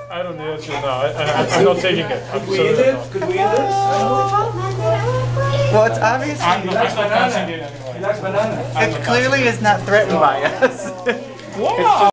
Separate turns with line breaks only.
I don't need it. No, I'm not taking it.
Could we eat it? Could we eat it?
Well, it's obviously
I'm
He
not
likes banana.
passing it anyway.
He likes banana.
it clearly is not threatened by us.
Wow!